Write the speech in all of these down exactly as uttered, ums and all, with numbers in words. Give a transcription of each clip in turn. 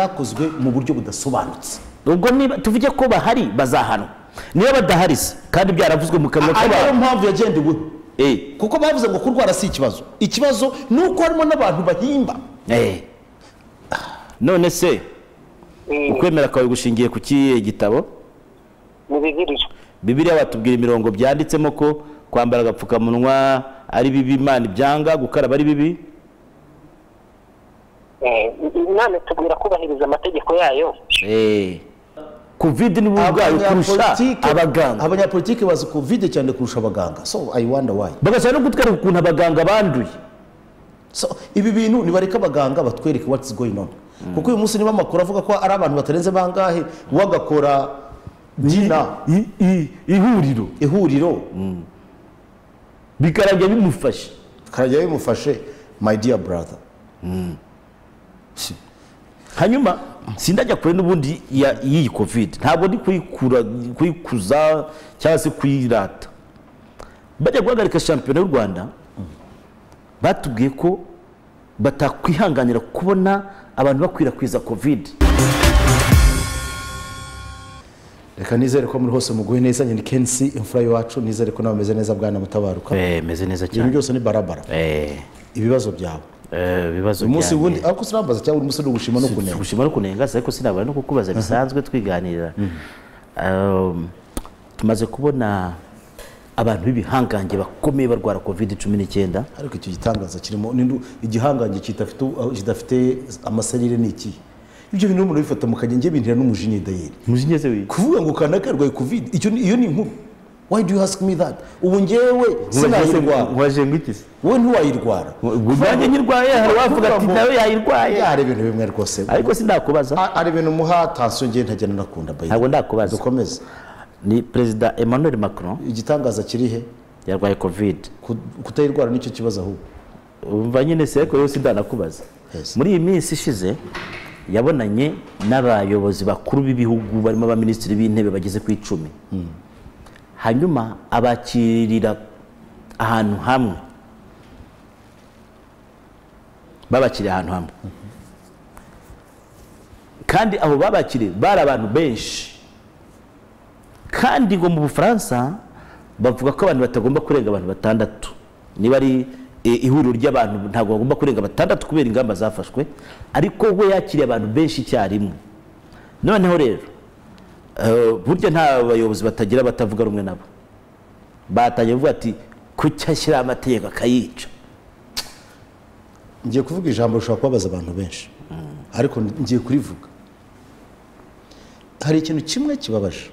cyakozwe mu buryo budasobanutse. Ubwo niba tuvuge ko bahari bazahanwa, niba badahari se kandi byaravuzwe mu kanwa ko ariyo mpamvu yagendewe eh kuko bavuze ngo kurwara si ikibazo, ikibazo nuko harimo n'abantu bahimba. eh none se ukwemera kwawe gushingiye ku kiye gitabo? Ni Bibiliya. Bibiliya batubwira imirongo byanditsemo ko kwambara agapfukamunwa ari bibi, Imana ibyanga, gukaraba ari bibi. Eh, Imana tubwira kubahiriza amategeko yayo. Eh, covid ni ubwayo kurusha abaganga. Abanyapolitike bazi covid cyane kurusha abaganga, so I wonder why. Bagashaka no gutwereka ukuntu abaganga banduye. So ibi bintu nibareka abaganga batwereke what's going on. Kuko uyu munsi niba amakuru avuga ko ari abantu batarenze bangahe wagakora dina ihuriro ihuriro bikarajya bimufashe karajya bimufashe my dear brother. Hanyuma sindajya kure n'ubundi iyi covid, ntabwo ndi kuyikura kuyikuza cyangwa se kuyirata. Bajya guhagarika shampiyona y'u Rwanda batubwiye ko batakwihanganira kubona abantu bakwirakwiza covid. Reka nizere ko muri hose muguhe neza, nyine Kensi imfura yacu, nizere ko nawe meze neza bwana Mutabaruka. Eh meze neza cyane. Ibintu byose ni barabara. Eh ibibazo byawe. Eh bibazo byawe. Umunsi wundi ariko sinambaza cyangwa umunsi no gushima no kunenga. Gushima no kunenga ariko sinabara no kukubaza bisanzwe twiganira. Um tumaze kubona abantu b'ibihangange bakomeye barwara covid cumi n'icyenda. Ariko icyo gitangaza kirimo igihangange kitafite kidafite amaserire n'iki. Ibyo bintu umuntu bifata mu kagenge bintira n'umujinya dayeri. Umujinya se wi. Kuvuga ngo kanakarwaye covid icyo iyo ni inkuru. Why do you ask me that? Ubu ngewe sinayirwara. Waje ngikise. Wowe ntiwayirwara. Ubanje nyirwaye hari wavuga ati nawe yayirwaye. Yari ibintu bimwe rwose. Ariko sindakubaza. Ari ibintu muha tension ngiye ntajyana nakunda bayi. Ntabwo ndakubaza. Dukomeze. Ni President Emmanuel Macron igitangaza kiri he yarwaye covid. Kutayirwara nicyo kibazo ahubwo. Umva nyine se ko yose ndanakubaza. Muri iyi minsi ishize yabonanye n'abayobozi bakuru b'ibihugu barimo aba ministri b'intebe bageze ku icumi. Hanyuma abakirira ahantu hamwe babakiriye ahantu hamwe kandi abo babakiriye bari abantu benshi, kandi ngo mu Bufaransa bavuga ko abantu batagomba kurenga abantu batandatu. Niba ari ihuriro ry'abantu ntabwo bagomba kurenga batandatu kubera ingamba zafashwe, ariko we yakiriye abantu benshi cyarimwe. Noneho rero burya nta bayobozi batagira batavuga rumwe nabo, batangiye kuvuga ati kucyashyira amategeko akayica. Ngiye kuvuga ijambo rishobora kubabaza abantu benshi, ariko ngiye kurivuga. Hari ikintu kimwe kibabaje.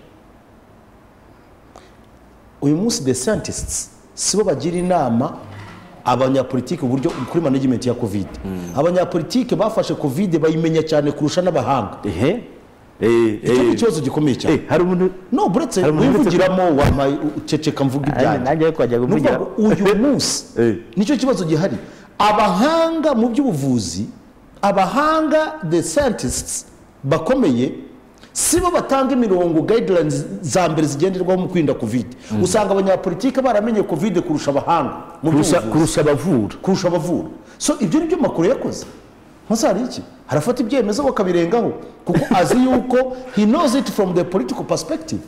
Uyu munsi the scientists sibo bagira inama abanyapolitike uburyo kuri management ya covid. Abanyapolitike bafashe covid bayimenya cyane kurusha n'abahanga. Ehe eh eh ikibazo gikomeye cyane. Eh hari umuntu no buretse wivugiramo wa ceceka mvuga ibyanjye. Nanjye kwajya kuvugira uyu munsi nicyo kibazo gihari. Abahanga mu by'ubuvuzi, abahanga the scientists bakomeye sibo batanga imirongo guidelines za mbere zigenderwaho mu kwirinda covid. Usanga abanyapolitike baramenye covid kurusha abahanga mu by'ubuvuzi, kurusha abavura kurusha abavura. So ibyo nibyo makuru yakoze. Ntazari iki harafata ibyemezo bakabirengaho kuko azi yuko he knows it from the political perspective.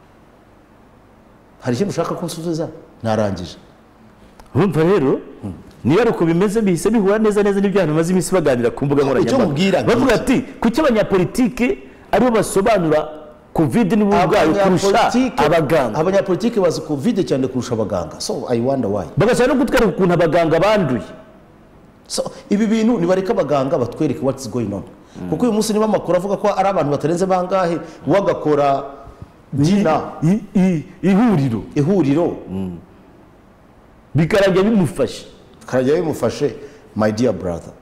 Hari ikintu ushaka kunsubiza narangije. Urumva rero niba uko bimeze bihise bihura neza neza n'ibyo abantu maze imisi baganira ku mbuga nkoranyambaga. Bavuga ati kuki abanyapolitike aribo basobanura covid ni ubwayo kurusha abaganga. Abanyapolitike bazi covid cyane kurusha abaganga, so I wonder why. Bagashaka no gutwereka ukuntu abaganga banduye. So ibi bintu nibareka abaganga batwereke what's going on. Kuko uyu munsi niba amakuru avuga ko ari abantu batarenze bangahe wagakora dina ihuriro ihuriro bikarajya bimufashe karajya bimufashe my dear brother.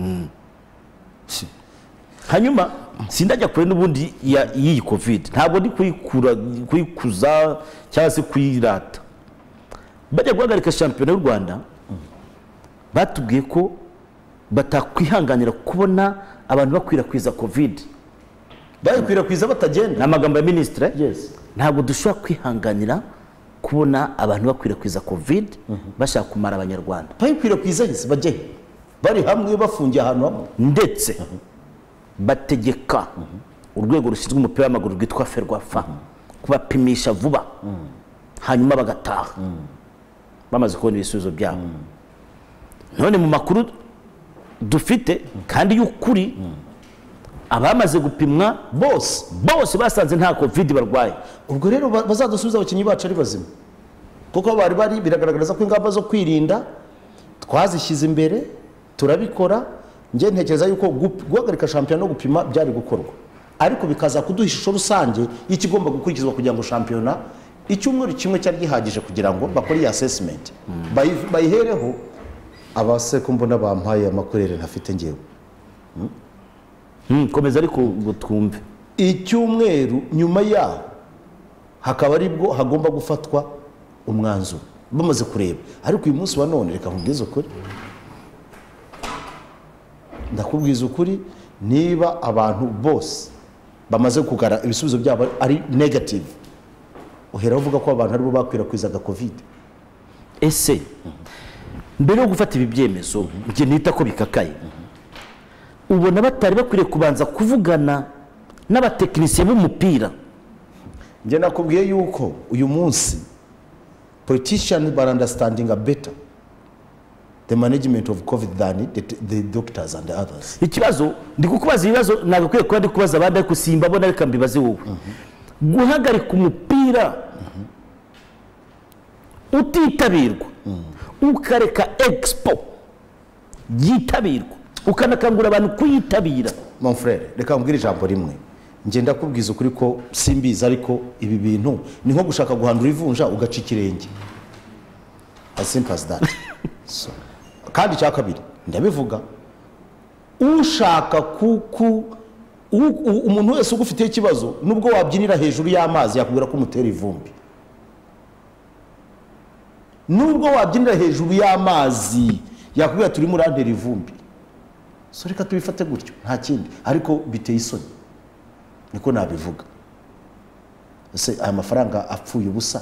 Hanyuma sindajya kure n'ubundi iyi covid, ntabwo ndi kuyikura kuyikuza cyangwa se kuyirata. Bajya guhagarika shampiyona y'u Rwanda batubwiye ko batakwihanganira kubona abantu bakwirakwiza covid. Bayikwirakwiza batagenda n'amagambo ya ministre. Yes. Ntabwo dushobora kwihanganira kubona abantu bakwirakwiza covid bashaka kumara abanyarwanda. Bayikwirakwiza hise bajye bari hamwe bafungiye ahantu hamwe ndetse bategeka urwego rushinzwe umupira w'amaguru rwitwa ferwafa kubapimisha vuba hanyuma bagataha bamaze kubona ibisubizo byabo. None mu makuru dufite kandi y'ukuri abamaze gupimwa bose bose basanze nta covid barwaye. ubwo rero bazadusubiza abakinnyi bacu ari bazima, kuko bari bari biragaragaza ko ingamba zo kwirinda twazishyize imbere turabikora. Nge ntekereza yuko guhagarika shampiyona no gupima byari gukorwa, ariko bikaza kuduha ishusho rusange y'ikigomba gukurikizwa kugira ngo shampiyona icyumweru kimwe cyari gihagije kugira ngo bakore iyi assessment bayihereho. Abaseko mbona bampaye amakorere ntafite ngewe komeza ariko ngo twumve. Icyumweru nyuma yaho hakaba aribwo hagomba gufatwa umwanzuro bamaze kureba. Ariko uyu munsi wa none reka nkubwize ukuri, ndakubwiza ukuri, niba abantu bose bamaze kugara ibisubizo byabo ari negative, uhera uvuga ko abantu aribo bakwirakwizaga covid. Ese mbere yo gufata ibi byemezo nge nita ko bikakaye, ubona batari bakwiriye kubanza kuvugana n'abatekinisiye b'umupira? Nge nakubwiye yuko uyu munsi politicians are understanding a better the management of covid than the, the doctors and the others. Ikibazo ndi kukubaza ibibazo nagakwiye kuba ndi kubaza abandi ariko simbabona, reka mbibaze wowe. Guhagarika umupira utitabirwa ukareka expo yitabirwa ukanakangura abantu kuyitabira. Mon frère, reka mbwira ijambo rimwe, nge ndakubwiza ukuri ko simbiza, ariko ibi bintu ni nko gushaka guhandura ivunja ugaca ikirenge, as simple as that. So, kandi cya kabiri ndabivuga, ushaka kuku umuntu wese ugufite ikibazo nubwo wabyinira hejuru y'amazi yakubwira ko umutera ivumbi, nubwo wabyinira hejuru y'amazi yakubwira turi murantera ivumbi. So reka tubifate gutyo nta kindi, ariko biteye isoni, niko nabivuga. Ese aya mafaranga apfuye ubusa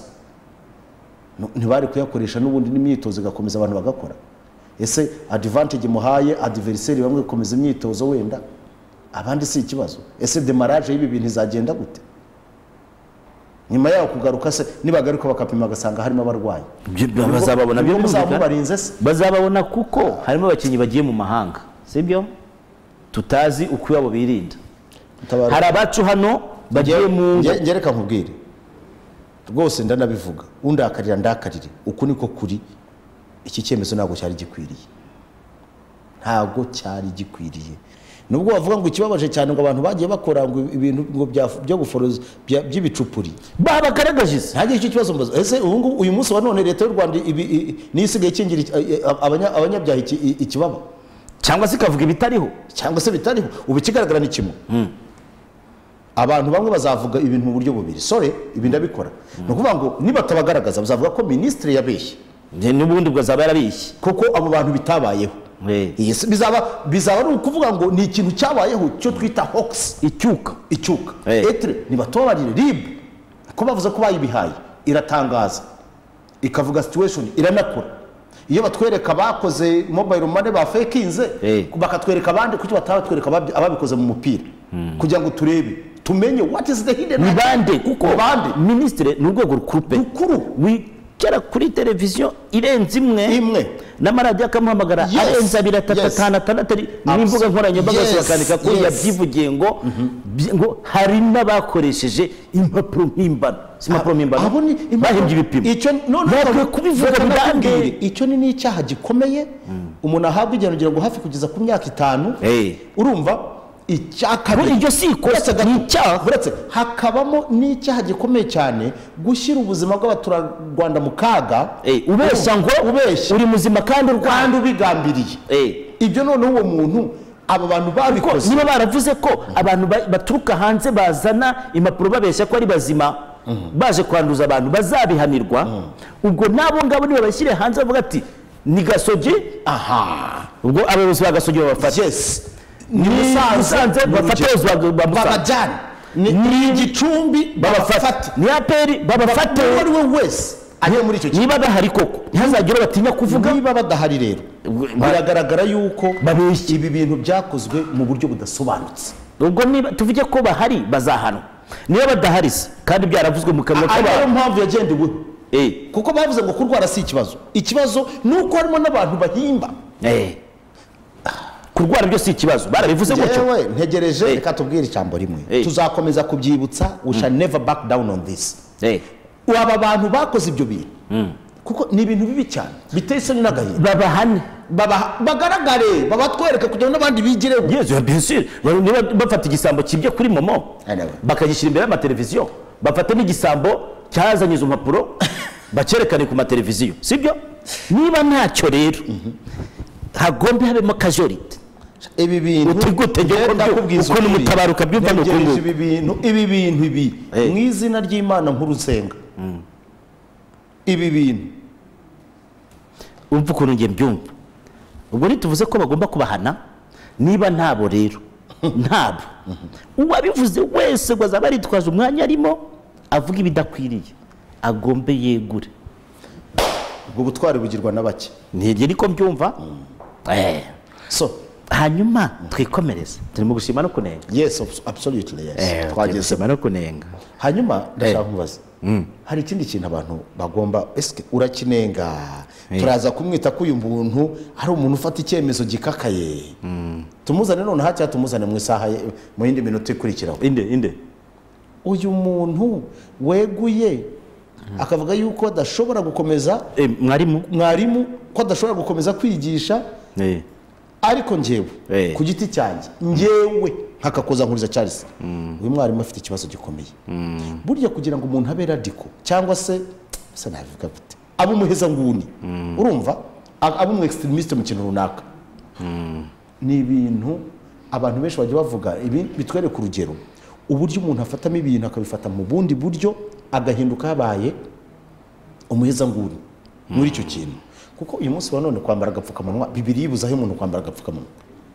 ntibari kuyakoresha n'ubundi n'imyitozo igakomeza abantu bagakora? Ese advantage muhaye adversaire bamwe gukomeza imyitozo wenda abandi si ikibazo? Ese demarage y'ibi bintu izagenda gute nyuma yaho kugaruka? Se nibagaruka bakapima gasanga harimo abarwayi, bazababona byo muzamubarinze se? Bazababona kuko harimo abakinnyi bagiye mu mahanga, sibyo? Tutazi uko yabo birinda. Hari abacu hano bagiye mu ngereka nkubwire rwose ndanabivuga, undakarira ndakarire, uku niko kuri. Iki cyemezo ntabwo cyari gikwiriye, ntabwo cyari gikwiriye. Nubwo bavuga ngo ikibabaje cyane ngo abantu bagiye bakora ngo ibintu ngo byo guforoza by'ibicupuri babagaragaje, ntagiye icyo kibazo mbaza. Ese ubu ngubu uyu munsi wa none leta y'u Rwanda nisigaye kingira abanyabyaha ikibaba, cyangwa se ikavuga ibitariho, cyangwa se bitariho? Ubu ikigaragara ni kimwe, abantu bamwe bazavuga ibintu mu buryo bubiri. Sore ibi ndabikora, ni ukuvuga ngo niba tabagaragaza bazavuga ko minisitiri yabeshye, n'ubundi bwo azaba yarabeshye kuko abo bantu bitabayeho. bizaba bizaba ari ukuvuga ngo ni ikintu cyabayeho cyo twita hoax, icyuka icyuka etre nibatobarire rib ko bavuze ko bayibihaye iratangaza ikavuga situation iranakora. Iyo batwereka bakoze mobile money ba fakinze bakatwereka abandi kuki batabatwereka ababikoze mu mupira kugira ngo turebe tumenye what is the hidden ni bande, kuko bande ministre n'urwego rukurupe rukuru kera kuri televiziyo irenze imwe imwe n'amaradiyo akamuhamagara arenze abiri atatu atanu atandatu n'imbuga nkoranyambaga zose bakandika ko yabyivugiye ngo ngo hari n'abakoresheje impapuro mpimbano, si impapuro mpimbano bahembye ibipimo. Icyo none kubivuga bidambire, icyo ni n'icyaha gikomeye umuntu ahabwa igihano ngo hafi kugeza ku myaka itanu. Urumva icyakabiri iryo si ikosa n'icyaha, uretse hakabamo n'icyaha gikomeye cyane gushyira ubuzima bw'abaturarwanda mu kaga, ubeshya ngo ubeshya uri muzima kandi urwanda ubigambiriye. Ibyo none uwo muntu aba bantu babikoze niba baravuze ko abantu baturuka hanze bazana impapuro babeshya ko ari bazima baje kwanduza abantu bazabihanirwa, ubwo nabo ngabo niba bashyire hanze bavuga ati ni gasogi, aha ubwo abayobozi ba gasogi babafata. Yes, ni Musanze bafata babajyane, ni Gicumbi babafata, ni Aperi babafata, uwo we wese aje muri icyo niba bahari koko ntihazagire batinya kuvuga. Niba badahari rero biragaragara yuko babeshya ibi bintu byakozwe mu buryo budasobanutse. ubwo niba tuvuge ko bahari bazahanwa niba badahari se kandi byaravuzwe mu kanwa ariyo k'abantu mpamvu yagendewe eh kuko bavuze ngo kurwara si ikibazo ikibazo ni uko harimo n'abantu bahimba eh kurwara byo si ikibazo barabivuze gutyo yewe ntegereje reka tubwire ijambo rimwe tuzakomeza kubyibutsa we shall never back down on this eh aba bantu bakoze ibyo bintu kuko ni ibintu bibi cyane biteye isoni n'agahinda babahane bagaragare babatwereke kugira ngo n'abandi bigireho yezu bien sûr niba bafata igisambo kibye kuri momo bakagishyira imbere y'amateleviziyo bafata n'igisambo cyazanye izo mpapuro bacerekane ku mateleviziyo sibyo niba ntacyo rero hagombe habemo casualty ibi bintu utigute uko n'umutabaruka byumva no kungu ibi bintu ibi bintu ibi mu izina ry'Imana nkuru nsenga ibi bintu umva ukuntu ngiye mbyumva ubwo nituvuze ko bagomba kubahana niba ntabo rero ntabo uwabivuze wese ngo azaba aritwaje umwanya arimo avuga ibidakwiriye agombe yegure ubwo butwari bugirwa na bake ntiye niko mbyumva eh so hanyuma twikomereze turimo gushima no kunenga yes absolutely yes twageze no kunenga hanyuma ndashaka kubaza hari ikindi kintu abantu bagomba eske urakinenga turaza kumwita ko uyu muntu ari umuntu ufata icyemezo gikakaye tumuzane none hacya tumuzane mu isaha mu yindi minota ikurikiraho inde inde uyu muntu weguye akavuga yuko adashobora gukomeza mwarimu mwarimu ko adashobora gukomeza kwigisha ariko njyewe ku giti cyanjye njyewe nkakakoza nkuriza Charles uyu mwarimu afite ikibazo gikomeye burya kugira ngo umuntu abe radiko cyangwa se se navuga gute abo umuheza nguni urumva abo mu extremiste mu kintu runaka ni ibintu abantu benshi bajya bavuga ibi bitwereka urugero uburyo umuntu afatamo ibintu akabifata mu bundi buryo agahinduka yabaye umuheza nguni muri icyo kintu kuko uyu munsi wa none kwambara agapfukamunwa bibiri yibuza aho umuntu kwambara agapfukamunwa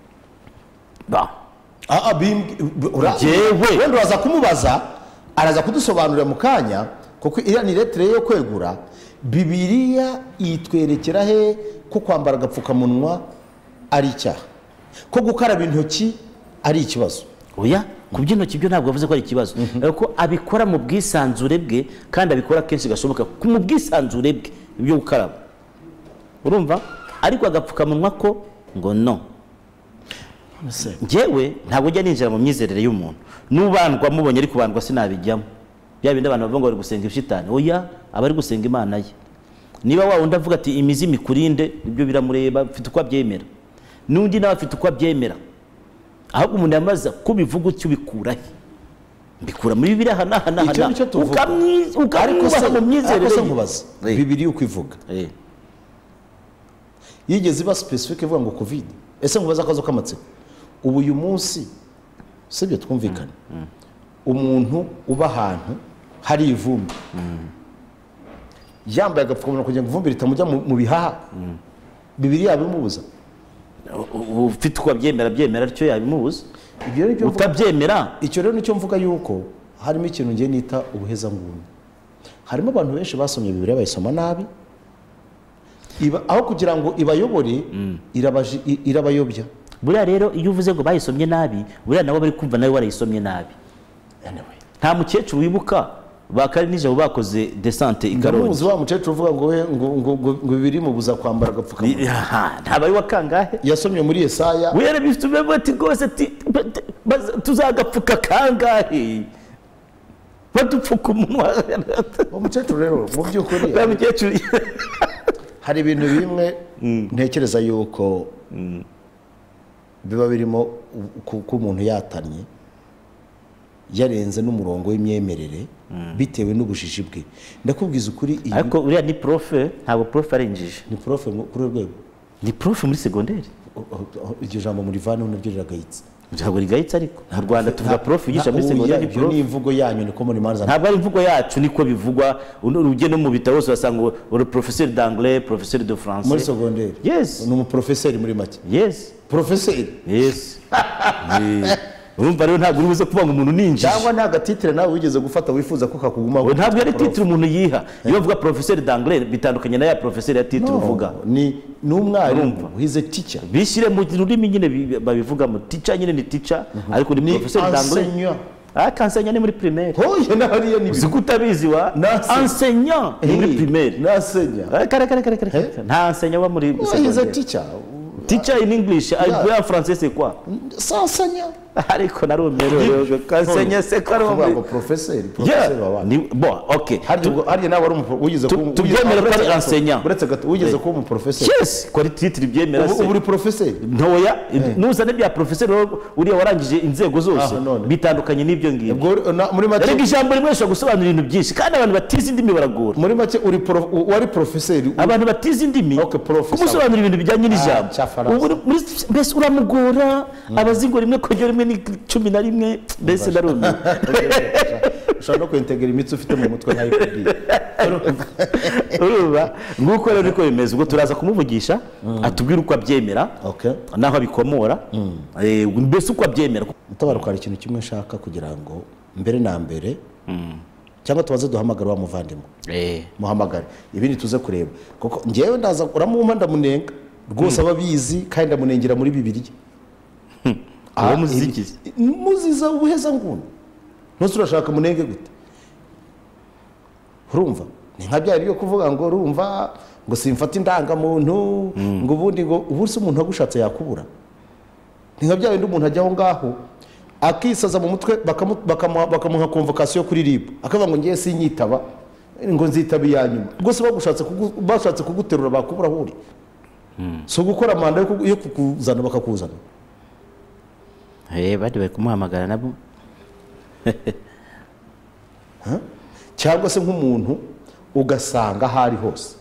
ba ah jewe wenda uraza kumubaza araza kudusobanurira mu kanya kuko iriya ni lettre yo kwegura Bibiliya itwerekera he ko kwambara agapfukamunwa ari icyaha ko gukaraba intoki ari ikibazo oya kubyintoki byo ntabwo bavuze ko ari ikibazo ariko abikora mu bwisanzure bwe kandi abikora kenshi gashoboka mu bwisanzure bwe ibyo gukaraba urumva ariko agapfukamunwa ko ngo no njyewe ntabwo ujya ninjira mu myizerere y'umuntu n'ubandwa mubonye ari kubandwa sinabijyamo bya bindi abantu bavuga ngo bari gusenga ibishitani oya aba ari gusenga Imana ye niba wa wundi avuga ati imizi mikurinde ibyo biramureba afite uko abyemera n'undi nawe afite uko abyemera ahubwo umuntu yamaza kubivuga icyo bikura he mbikura muri Bibiliya hana hana hana ukamwiza mu myizerere y'umubaza Bibiliya uko ivuga yigeze iba specific ivuga ngo covid ese nkubaza akazo kamatsiko ubu uyu munsi sibyo twumvikana umuntu uba ahantu hari ivumbi yambaye agapfukamunwa kugira ngo ivumbi ritamujya mu bihaha Bibiliya yabimubuza ufite uko abyemera byemera cyo yabimubuza ibyo rero utabyemera icyo rero nicyo mvuga yuko harimo ikintu ngiye nita ubuheza nguni harimo abantu benshi basomye Bibiliya bayisoma nabi iba aho kugira ngo ibayobore irabayobya buriya rero iyo uvuze ngo bayisomye nabi buriya nabo bari kumva nawe warayisomye nabi nta mukecuru wibuka bakari nijabo bakoze descente igaronye muzi wa mukecuru uvuga ngo we ngo ngo bibiri mubuza kwambara agapfukamunwa nta bari wakangahe yasomye muri Yesaya we yari bifite ubwo ati rwose tuzagapfuka kangahe badupfuka umunwa umukecuru rero mu by'ukuri ba mukecuru hari ibintu bimwe ntekereza yuko biba birimo ko umuntu yatanye yarenze n'umurongo w'imyemerere bitewe n'ubujiji bwe ndakubwiza ukuri ariko uriya ni profe ntabwo profe arinjije ni profe kuri rwego ni profe muri secondaire iryo jambo muri vane nabyo riragayitse ntabwo rigayitse ariko mu Rwanda tuvuga profe yigisha muri secondaire ibyo ni imvugo yanyu niko muri manza ntabwo ari imvugo yacu niko bivugwa urujye no mu bitabo bose basanga uri professeur d'anglais professeur de français muri secondaire yes ni umu professeur muri make yes professeur yes urumva rero ntabwo uribuze kuvuga ngo umuntu ninjije cyangwa nta gatitire nawe wigeze gufata wifuza ko kakugumaho ntabwo yari titire umuntu yiha iyo bavuga professeur d'anglais bitandukanye na ya professeur ya titire uvuga ni n'umwarimu he's a teacher bishyire mu rurimi nyine babivuga mu teacher nyine ni teacher ariko ni professeur d'anglais ah kansenya ni muri primaire hoye nahariye ni zikutabizi wa enseignant ni muri primaire nasenya kare kare kare kare nta enseignant wa muri he's a teacher teacher in English en français c'est quoi enseignant ariko narumerewe kansenya c'est quoi ngo professeur professeur wa ni bon OK hari nawe ari ugize ko tubyemera ko enseignant uretse gato ugize ko mu professeur yes ko ari titre byemera se ubu uri professeur ntoya nuzane bya professeur uri warangije inzego zose bitandukanye n'ibyo ngiye muri make rega ijambo rimwe rishobora gusobanura ibintu byinshi kandi abantu batize indimi baragora muri make uri wari professeur abantu batize indimi kumusobanura ibintu bijyanye n'ijambo mbese uramugora abazingo rimwe kongera rimwe ni cumi na rimwe mbese narume ushobora no kwintegera imitsi ufite mu mutwe ntayikubwiye urumva nguko rero niko bimeze ubwo turaza kumuvugisha atubwira uko abyemera naho abikomora mbese uko abyemera mutabaruka hari ikintu kimwe nshaka kugira ngo mbere na mbere cyangwa tubaze duhamagara wa muvandimwe muhamagare ibindi tuze kureba kuko ngewe ndaza uramumpa ndamunenga rwose ababizi kandi ndamunengera muri bibiliya abo muzikiza muziza ubuheza nguni nose urashaka munenge gute urumva ni nka byari byo kuvuga ngo urumva ngo simfata indangamuntu ngo ubundi ngo uburse umuntu agushatse yakubura ni nka byari umuntu ajya aho ngaho akisaza mu mutwe bakamuha convocation kuri rib akavuga ngo ngiye sinyitaba ngo nzitaba yanyuma rwose bagushatse bashatse kuguterura bakubura huri so gukora manda yo kukuzana bakakuzana eh bari bari kumuhamagara nabo cyangwa se nk'umuntu ugasanga hari hose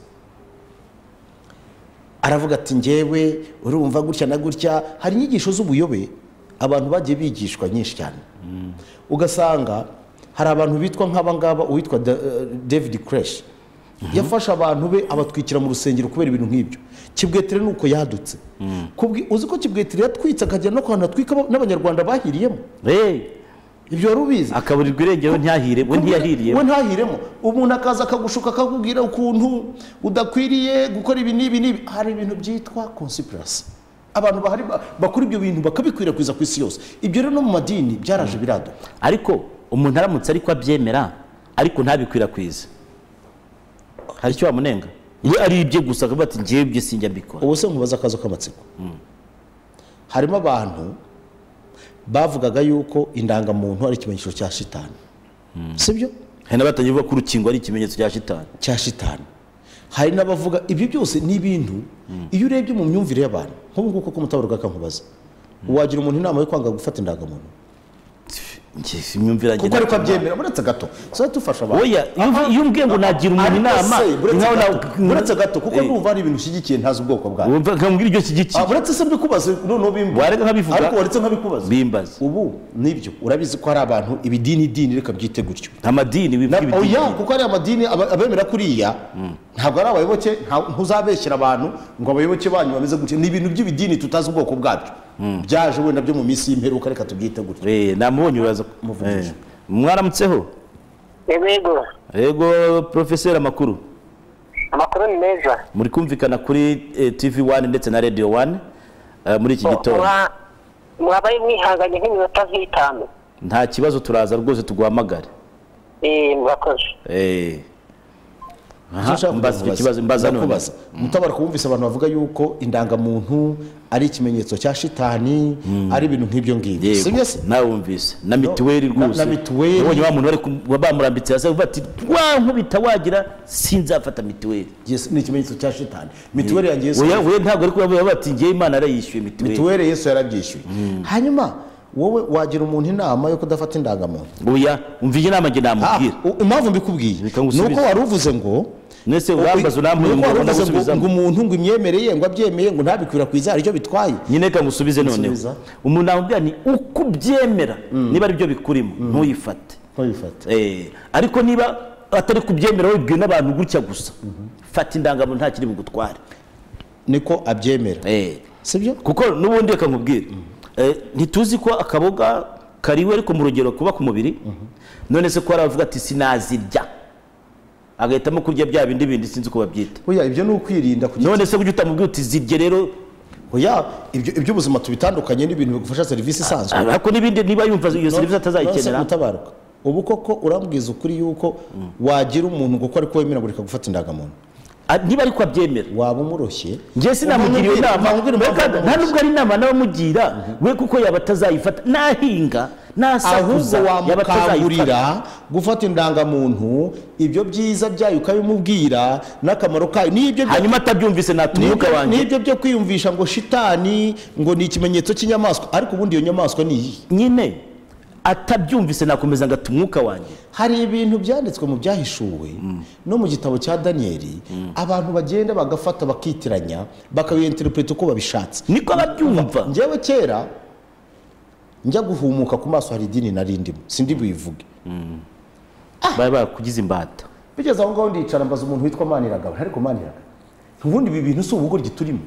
aravuga ati ngewe urumva gutya na gutya hari inyigisho z'ubuyobe abantu bagiye bigishwa nyinshi cyane ugasanga hari abantu bitwa nk'aba ngaba uwitwa David Crash yafasha abantu be abatwikira mu rusengero kubera ibintu nk'ibyo Kibwetire nuko yadutse kubwi uzi ko Kibwetire yatwitse akajya no kwana twika n'abanyarwanda bahiriyemo eh ibyo rubizi akaburirwa irengero ntihahire we ntiyahiriye we ntahiremo umuntu akaza akagushuka akakubwira ukuntu udakwiriye gukora ibi nibi nibi hari ibintu byitwa conspiracy abantu bahari bakora ibyo bintu bakabikwirakwiza ku isi yose ibyo rero no mu madini byaraje birado ariko umuntu aramutse ariko abyemera ariko ntabikwirakwiza hari icyo wamunenga iyo ari ibye gusa akavuga ati ngiye ibyo sinjya mbikora ubu se nkubaza akazo k'amatsiko harimo abantu bavugaga yuko indangamuntu ari ikimenyetso cya shitani sibyo hari n'abatangiye kuvuga ko urukingo ari ikimenyetso cya shitani cya shitani hari n'abavuga ibyo byose ni ibintu iyo urebye mu myumvire y'abantu nk'ubu nguko ko mutabaruka akankubaza wagira umuntu inama yo kwanga gufata indangamuntu imyumvire kuko ariko abyemera uretse gato so tufasha abantu oya iyo umbwiye ngo nagira umuntu inama uretse gato kuko ndumva ari ibintu ushyigikiye ntazi ubwoko bwawe umva nkambwira iryo shyigikiye uretse se mbikubaze noneho bimba wareka nkabivuga ariko waretse nkabikubaza bimbaze ubu nibyo urabizi ko hari abantu ibidini idini reka byite gutyo amadini bivuga ibidini oya kuko ari amadini abemera kuriya ntabwo ari abayoboke ntuzabeshyira abantu ngo abayoboke banyu bameze gutyo ni ibintu by'ibidini tutazi ubwoko bwabyo byaje wenda byo mu minsi y'imperuka reka tubyite gutyo eh namubonye uraza muvugisha mwaramutseho yego yego professeur amakuru amakuru ni meza muri kumvikana kuri T V one ndetse na Radio one muri iki gitondo mwabaye mwihanganye nk'iminota nk'itanu nta kibazo turaza rwose tuguhamagare eh murakoze eh mbaza ikibazo mbaza none mutabaruka kumvise abantu bavuga yuko indangamuntu ari ikimenyetso cya shitani ari ibintu nk'ibyo ngibyo sibyo se nawe wumvise na mituweli rwose na mituweli ubonye wa muntu bari bamurambitse hasi bati wa nkubita wagira sinzafata mituweli yes ni ikimenyetso cya shitani mituweli yanjye Yesu oya we ntabwo ari kubavuga bati ngiye Imana arayishyuye mituweli mituweli Yesu yarabyishyuye hanyuma wowe wagira umuntu inama yo kudafata indangamuntu oya umva inama nge namubwira impamvu mbikubwiye nuko wari uvuze ngo nese urambaza urambuye ngo umuntu ngo imyemereye ngo abyemeye ngo ntabikwirakwiza ari cyo bitwaye nyine ka ngusubize none umuntu amubwira ni uko byemera niba ari byo bikurimo ntuyifate ntuyifate eh ariko niba atari kubyemera wibwiye n'abantu gutya gusa fata indangamuntu nta kiri bugutware niko abyemera eh sibyo kuko nubundi reka nkubwire ntituzi ko akaboga kariwe ariko mu rugero kuba ku mubiri none se ko aravuga ati sinazirya agahitamo kurya bya bindi bindi sinzi uko babyita oya ibyo ni ukwirinda kugira none se kujya utamubwira uti zirye rero oya ibyo iby'ubuzima tubitandukanye n'ibintu bigufasha serivisi isanzwe ariko n'ibindi niba yumva iyo serivisi atazayikenera utabaruka ubu koko urambwiza ukuri yuko wagira umuntu kuko ariko wemeragurika gufata indangamuntu niba ariko abyemera waba umuroshye njye sinamugiriye inama nta nubwo ari inama n'abamugira we kuko yaba atazayifata nahinga nasakuza yaba atazayifata gufata indangamuntu ibyo byiza byayo ukabimubwira n'akamaro kayo n'ibyo hanyuma atabyumvise natumuka wanjye n'ibyo byo kwiyumvisha ngo shitani ngo ni ikimenyetso cy'inyamaswa ariko ubundi iyo nyamaswa ni iyi nyine atabyumvise nakomeza ngo atumwuka wanjye hari ibintu byanditswe mu byahishuwe no mu gitabo cya daniyeli abantu bagenda bagafata bakitiranya bakabiyenterepureta uko babishatse niko babyumva njyewe kera njya guhumuka ku maso hari idini nari ndimo sindi buyivuge bari bakugize imbata bigeze aho ngaho ndicara mbaza umuntu witwa Maniragaba ariko Maniragaba ubundi ibi bintu si ubugoryi turimo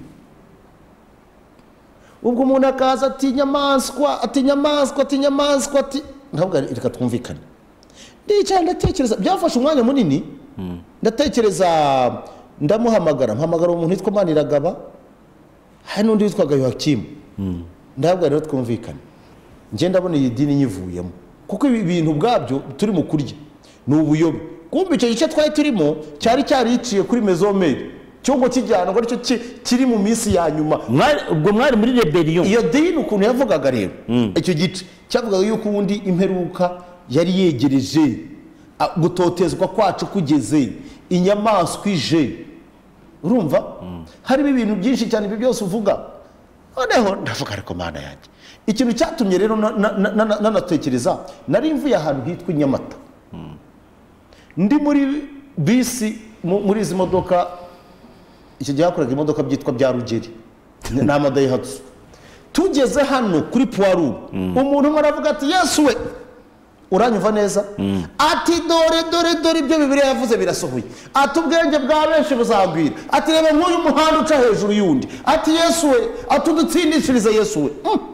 ubwo umuntu akaza ati inyamaswa ati inyamaswa ati inyamaswa ati ntabwo reka twumvikane ndicara ndatekereza byafashe umwanya munini ndatekereza ndamuhamagara mpamagara umuntu witwa Maniragaba hari n'undi witwaga Yohakimu ntabwo rero twumvikane njye ndabona iyi dini nyivuyemo kuko ibi bintu ubwabyo turi mu kurya ni ubuyobe kumva icyo gice twari turimo cyari cyariciye kuri mezomeri cyangwa kijyana ngo aricyo kiri mu minsi ya nyuma ubwo mwari muri rebellion iyo dini ukuntu yavugaga rero icyo gice cyavugaga yuko ubundi imperuka yari yegereje gutotezwa kwacu kugeze inyamaswa ije urumva harimo ibintu byinshi cyane ibyo byose uvuga noneho ndavuga ariko mana yanjye ikintu cyatumye rero nanatekereza nari mvuye ahantu hitwa Nyamata ndi muri bisi muri izi modoka icyo gihe hakoraga imodoka byitwa bya Rugeri ni amadayihatsu tugeze hano kuri puwaru umuntu umwe aravuga ati yesu we uranyumva neza ati dore dore dore ibyo Bibiliya yavuze birasohoye ati ubwenge bwa benshi buzagwira ati reba nk'uyu muhanda uca hejuru y'undi ati yesu we ati udutsindishirize yesu we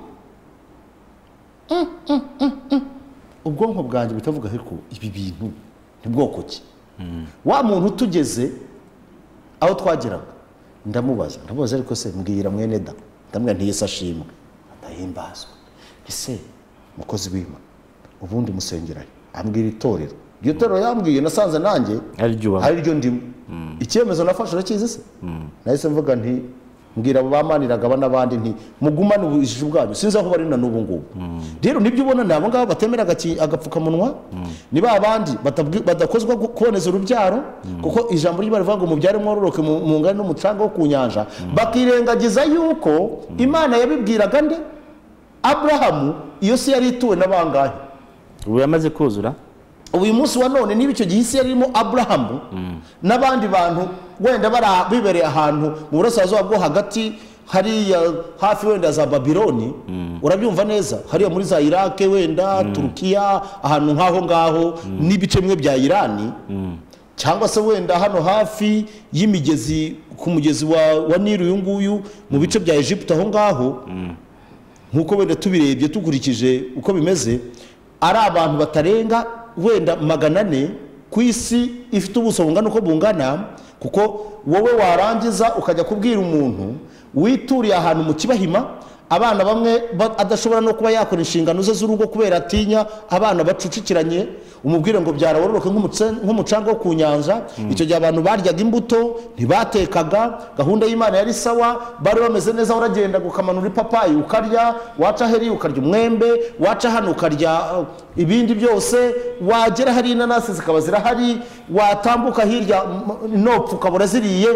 ubwonko bwanjye butavuga ariko ibi bintu ni bwoko ki wa muntu utugeze aho twageraga ndamubaza ndamubaza ariko se mbwira mwene da ndamubwira nti Yesu ashimwe adahimbazwa ese mukozi w'Imana ubundi musengerayo ambwira itorero iryo torero yambwiye nasanze nanjye hari ryo ndimo icyemezo nafashe urakizi se nahise mvuga nti mbwira abo bamaniraga n'abandi nti mugumane ubujiji bwabyo sinzi aho bari na n'ubu ngubu rero nibyo ubona nabo ngabo batemera agapfukamunwa niba abandi badakozwa kuboneza urubyaro kuko ijambo ry'Imana rivuga ngo mubyare mwororoke mu ngari n'umucanga wo ku nyanja bakirengagiza yuko Imana yabibwiraga nde Abrahamu iyo si yari ituwe n'abangahe ubu yamaze kuzura uyu munsi wa none niba icyo gihe isi yarimo Abrahamu n'abandi bantu wenda bibereye ahantu mu burasirazuba bwo hagati hariya hafi wenda za Babiloni urabyumva neza hariya muri za Iraq wenda Turukiya ahantu nk'aho ngaho n'ibice bimwe bya Irani cyangwa se wenda hano hafi y'imigezi ku mugezi wa Nili uyu nguyu mu bice bya Egypt aho ngaho nk'uko wenda tubirebye tukurikije uko bimeze ari abantu batarenga wenda magana ane ku isi ifite ubuso bungana uko bungana kuko wowe warangiza ukajya kubwira umuntu wituriye ahantu mu Kibahima abana bamwe adashobora no kuba yakora inshingano ze z'urugo kubera atinya abana bacucikiranye umubwire ngo byarawororoke nk'umucanga wo ku nyanja icyo gihe abantu baryaga imbuto ntibatekaga gahunda y'Imana yari sawa bari bameze neza uragenda gukamanura ipapayi ukarya waca heri ukarya umwembe waca hano ukarya ibindi byose wagera hari inanasi zikaba zirahari watambuka hirya nopfu ukabura ziriye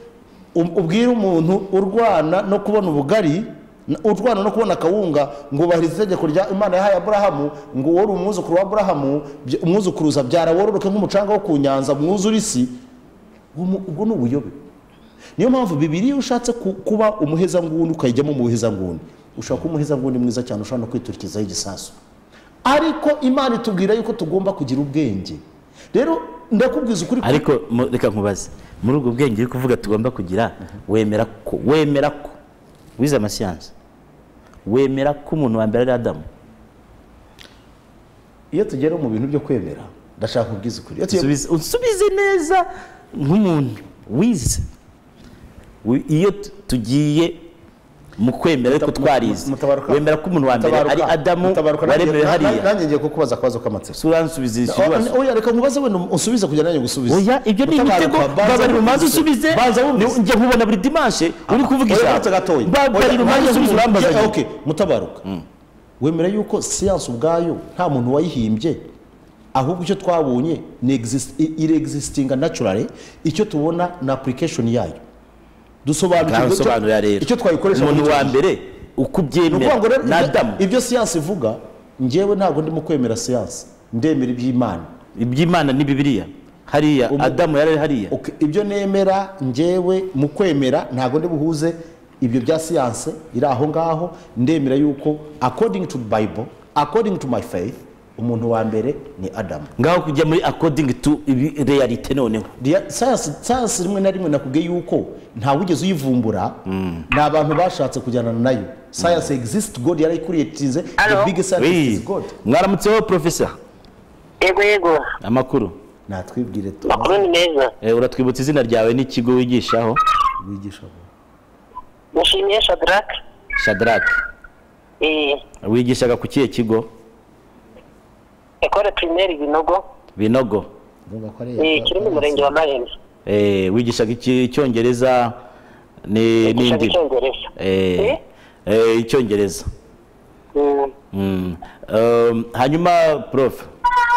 ubwira umuntu urwana no kubona ubugari urwana no kubona akawunga ngo bahirize itegeko rya Imana yahaye Abrahamu ngo wari umwuzukuru wa Abrahamu umwuzukuruza byara wororoke nk'umucanga wo ku nyanza mwuzura isi ubwo ni ubuyobe niyo mpamvu Bibiliya ushatse kuba umuheza nguni ukayijyamo mu buheza nguni ushaka kuba umuheza nguni mwiza cyane ushobora no kwiturikizaho igisasu ariko Imana itubwira yuko tugomba kugira ubwenge rero ndakubwiza ukuri ariko reka nkubaze muri ubwo bwenge uri kuvuga tugomba kugira wemera ko wemera ko wize amasiyansi wemera ko umuntu wa mbere ari Adamu iyo tugera mu bintu byo kwemera ndashaka kubwiza ukuri usubize neza nk'umuntu wize iyo tugiye mu kwemera ariko twarize wemera ko umuntu wa mbere ari Adamu waremewe hariya nanjye ngiye kukubaza akabazo k'amatsiko suransubize ikibazo oya reka nkubaze we usubize kugira nanjye gusubiza oya ibyo ni imitego babari rumanze usubize njye nkubona buri dimanche uri kuvuga ijambo babari rumanze usubize urambaza okay mutabaruka wemera yuko science ubwayo nta muntu wayihimbye ahubwo icyo twabonye ni exist iri existing naturally icyo tubona na application yayo dusobanurira rero icyo twayikoresha umuntu wa mbere uko ubyemera na Adamu ibyo science ivuga njyewe ntabwo ndimo kwemera science ndemera iby'Imana iby'Imana ni Bibiliya hariya Adamu yari hariya ibyo nemera njyewe mu kwemera ntabwo ndi buhuze ibyo bya science iri aho ngaho ndemera yuko according to the Bible according to my faith umuntu wa mbere ni Adamu ngaho kujya muri according to reality noneho science science rimwe na rimwe nakubwiye yuko nta wigeze uyivumbura na abantu bashatse kujyana nayo science exists God yari creatinze the biggest scientist is God mwaramutseho professor yego yego amakuru natwibwire to makuru ni meza eh uratwibutsa izina ryawe n'ikigo wigishaho wigishaho Mushimiye Shadrack Shadrack eh wigishaga ku kiye kigo Ekole primaire Binogo Binogo eh kiri mu murenge wa Mahembe eh wigishaga icyongereza ni nindi eh eh icyongereza mm um hanyuma prof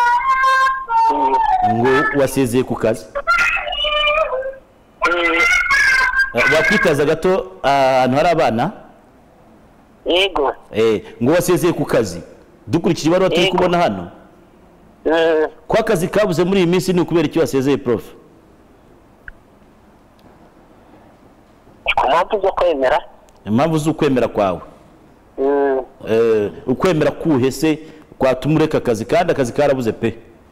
ngo wasezeye ku kazi wakwitaza gato ahantu hari abana yego eh ngo wasezeye ku kazi dukurikije ibaruwa turi kubona hano kwa kazi kabuze muri iyi minsi ni ukubera icyo wasezeye prof impamvu zo kwemera impamvu zo kwemera kwawe eh ukwemera kuhe se kwatuma ureka akazi kandi akazi karabuze pe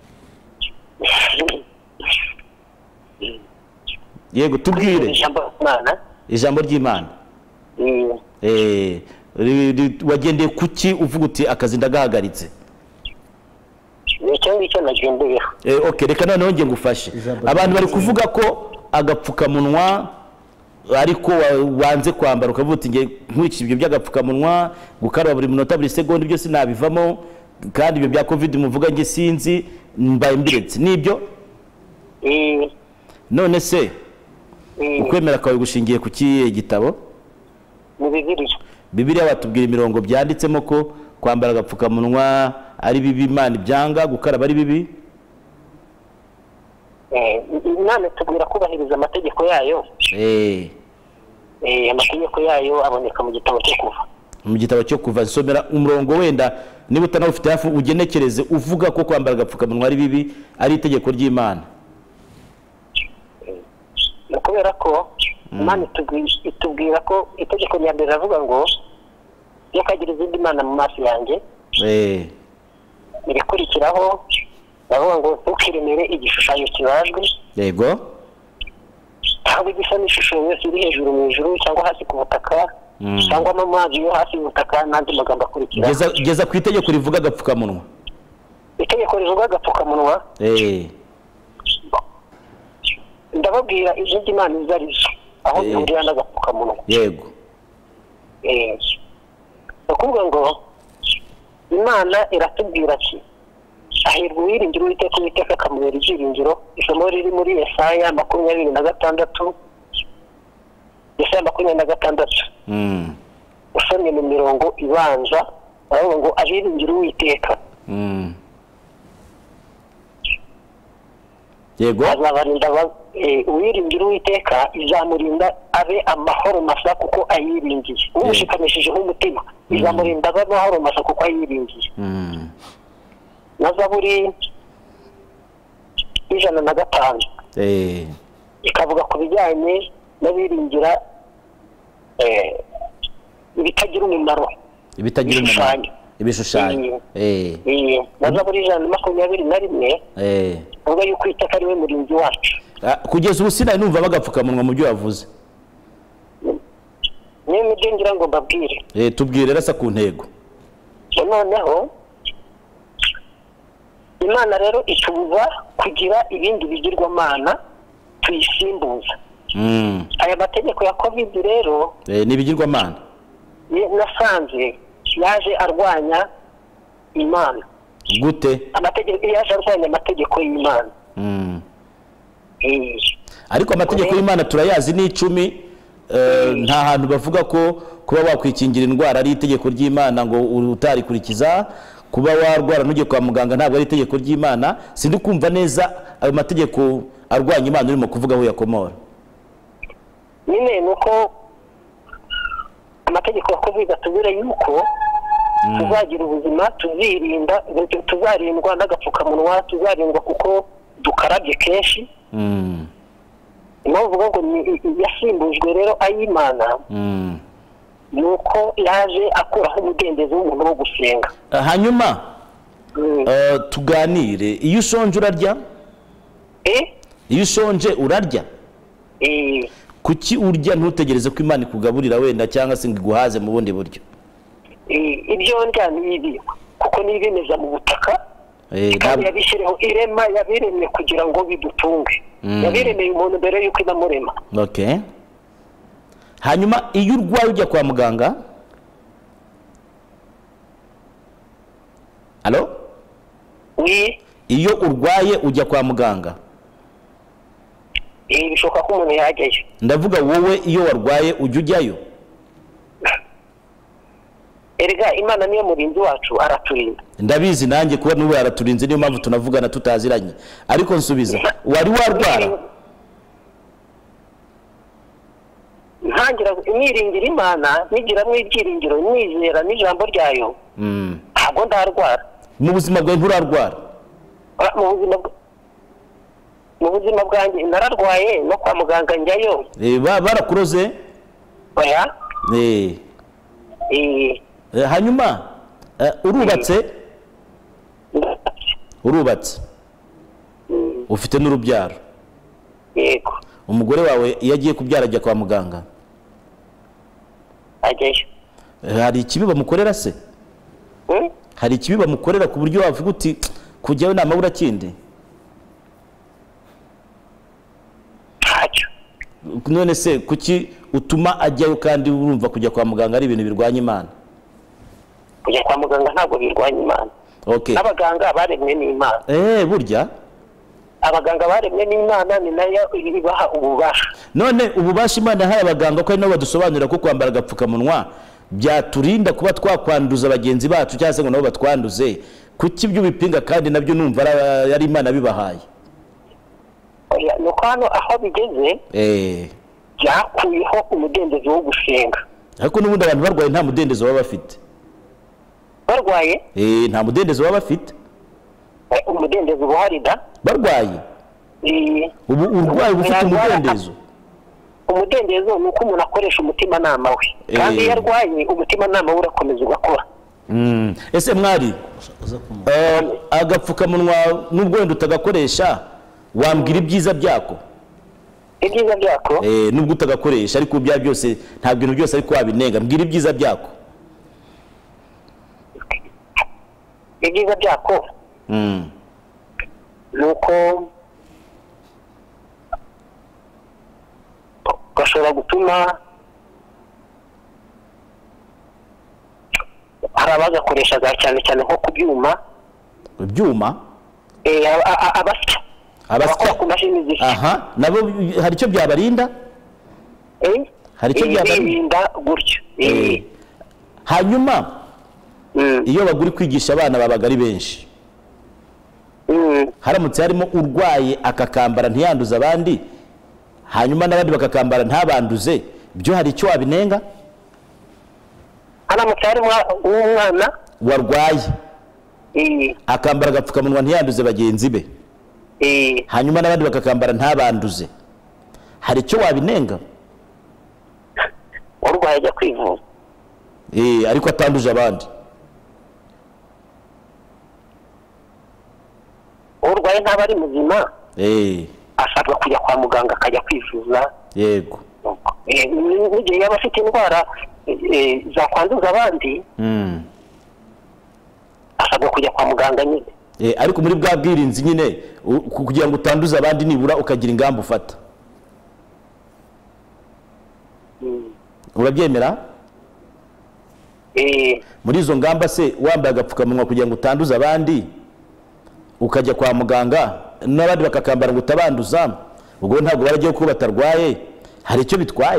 yego tubwire ijambo ry'Imana eh wagendeye kuki uvuga uti akazi ndagahagaritse nicyo ngicyo nagendeyeho eh okay reka noneho nge ngufashe abantu bari kuvuga ko agapfukamunwa ariko wanze kwambara ukavuga uti nge nkurikije ibyo by'agapfukamunwa gukaraba buri minota buri segonda byose nabivamo kandi ibyo bya covid muvuga nge sinzi mbaye mbiretse nibyo eh none se ukwemera kwawe gushingiye ku kiye gitabo mu Bibiliya Bibiliya batubwira imirongo byanditsemo ko kwambara agapfukamunwa ari bibi Imana byanga gukaraba ari bibi eh Imana tubwira kubahiriza amategeko yayo eh eh amategeko yayo aboneka mu gitabo cyo kuva mu gitabo cyo kuva somera umurongo wenda niba utanaho ufite hafi ugenekereze uvuga ko kwambara agapfukamunwa ari bibi ari itegeko ry'Imana kubera ko Imana itubwira ko itegeko rya mbere ravuga ngo yo kagira izindi mana mu maso yanjye eh irikurikiraho bavuga ngo ntukiremere igishushanyo kibajwe yego ntabwo gisa n'ishusho yose iri hejuru mu ijuru cyangwa hasi ku butaka cyangwa mu mazi yo hasi y'ubutaka n'andi magambo akurikira geza geza ku itegeko rivuga agapfukamunwa itegeko rivuga agapfukamunwa eh ndababwira izindi mana izarizo aho bihurira n'agapfukamunwa yego eh ukuvuga ngo Imana iratubwira ati ahirwa uwiringira Uwiteka Uwiteka akamubera ibyiringiro isomo riri muri Yesaya makumyabiri na gatandatu Yesaya makumyabiri na gatandatu usomye mu mirongo ibanza baravuga ngo abiringira Uwiteka yego azabarinda uwiringira Uwiteka izamurinda abe amahoro masa kuko ayiringiye umushikamishije nk'umutima izamurinda abe amahoro masa kuko ayiringiye na Zaburi ijana na gatanu ikavuga ku bijyanye n'abiringira ibitagira umumaro ibitagira umumaro ibishushanyo eh eh na Zaburi ijana na makumyabiri na rimwe eh uvuga yuko Uwiteka ari we murinzi wacu kugeza ubu sina numva bagapfukamunwa mu byo yavuze niyo mujye ngira ngo mbabwire eh tubwire rasa ku ntego noneho imana rero itubuza kugira ibindi bigirwamana tuyisimbuza. Mm. Aya mategeko ya covid rero Eh, nibigirwamana. nasanze yaje arwanya imana. Gute? Amategeko yaje arwanya amategeko y'Imana. Mm. Eh, Ariko amategeko y'Imana turayazi ni icumi. Eh, nta hantu bavuga ko kuba wakwikingira indwara ari itegeko ry'Imana ngo utarikurikiza, kuba warwara ntujye kwa muganga ntabwo ari itegeko ry'Imana. Sindi kumva neza ayo mategeko arwanya Imana urimo kuvuga aho yakomora. nyine nuko amategeko ya covid atubwira yuko tuzagira ubuzima, tuzirinda, tuzarindwa n'agapfukamunwa, tuzarindwa kuko dukarabye kenshi. Mm. Impamvu uvuga ngo yasimbujwe rero ay'Imana Mm. nuko yaje akuraho umudendezo w'umuntu wo gusenga. Uh, hanyuma Mm. uh, tuganire, iyo ushonje urarya? Eh? Iyo ushonje urarya? Eh, Kuki urya ntutegereze ko Imana ikugaburira wenda cyangwa se ngo iguhaze mu bundi buryo? eh, ibyo ndya ni ibi kuko ni ibimeza mu butaka. Eh, kandi ntab- yabishyireho irema, yabiremye kugira ngo bidutunge. Mm. Yabiremeye umuntu mbere y'uko inamurema. Okay. Hanyuma iyo urwaye ujya kwa muganga? Alo? Ni Iyo urwaye ujya kwa muganga? eh, bishoboka ko umuntu yajyayo. Ndavuga wowe iyo warwaye ujya ujyayo? Erega Imana niyo murinzi wacu, araturinda. Ndabizi nanjye kuba n'ubu yaraturinze, niyo mpamvu tunavugana tutaziranye. Ariko nsubiza, wari warwara? Ntangira niringira Imana, nigiramo ibyiringiro, nizera n'ijambo ryayo. Mm. Ntabwo ndarwara. Mu buzima bwawe nturarwara? Ah, mu buzima bwa- mu buzima bwanjye nararwaye, no kwa muganga njyayo. Eh, ba- barakuroze? Oya. Eh. Eh, Eh, hanyuma eh, urubatse? Urubatse? Ufite n'urubyaro? yego. Umugore wawe iyo agiye kubyara ajya kwa muganga? Ajyayo. Eh, hari ikibi bamukorera se? Hmm? Hari ikibi bamukorera ku buryo wavuga uti kujyayo nta mabura kindi? Ntacyo. None se kuki utuma ajyayo kandi urumva kujya kwa muganga ari ibintu birwanya Imana? Kujya kwa muganga ntabwo birwanya Imana. Okay. N'abaganga baremwe n'Imana. Eh, burya Abaganga baremwe n'Imana ni nayo ibaha ububasha. none ububasha Imana yahaye abaganga ko ari nabo badusobanurira ko kwambara agapfukamunwa byaturinda kuba twakwanduza bagenzi bacu cyangwa se ngo nabo batwanduze. Kuki ibyo bipinga kandi nabyo numva ari- ari Imana bibahaye? Oya, nuko hano aho bigeze Eh, byakuyeho umudendezo wo gusenga. ariko n'ubundi abantu barwaye nta mudendezo baba bafite. Barwaye Eh, nta mudendezo baba bafite. eh, umudendezo buhari da. Barwaye Eh, ubu urwaye uba ufite umudendezo. umudendezo ni uko umuntu akoresha umutimanama we, Eh. kandi iyo arwaye umutimanama we urakomeza ugakora. Mm. Ese mwari eh, agapfukamunwa nubwo wenda utagakoresha wambwira ibyiza byako? Ibyiza byako Eh, nubwo utagakoresha ariko bya byose nta bintu byose ariko wabinenga, mbwira ibyiza byako. ibyiza byako Mm. ni uko gashobora gutuma hari abagakoreshaga cyane cyane nko ku byuma, Ibyuma? eh, a- a- abasya Abasya? abakora ku mashini zisya. Aha, nabo hari icyo byabarinda? Eh? Hari icyo Eh, byabarinda? birinda gutyo. Eh. Eh. Hanyuma Mm. iyo baguri kwigisha abana babaga ari benshi, Mm. haramutse harimo urwaye akakambara ntiyanduze abandi, hanyuma n'abandi bakakambara ntabanduze, byo hari icyo wabinenga? Haramutse harimo umwana Warwaye eh, akambara agapfukamunwa ntiyanduze bagenzi be, eh, hanyuma n'abandi bakakambara ntabanduze, hari icyo wabinenga? urwaye ajya kwivuza. Eh, ariko atanduje abandi. Urwaye ntaba ari muzima, Eh, asabwa kujya kwa muganga akajya kwivuza. yego. Eh, n'igihe yaba afite indwara eh, zakwanduza abandi, Mm. asabwa kujya kwa muganga nyine. Eh, ariko muri bwa bwirinzi nyine u- kugira ngo utanduza abandi nibura ukagira ingamba ufata. Urabyemera? eh Muri izo ngamba se wambaye agapfukamunwa kugira ngo utanduza abandi ukajya kwa muganga n'abandi bakakambara ngo utabanduza, ubwo ntabwo barajya ko batarwaye, hari icyo bitwaye?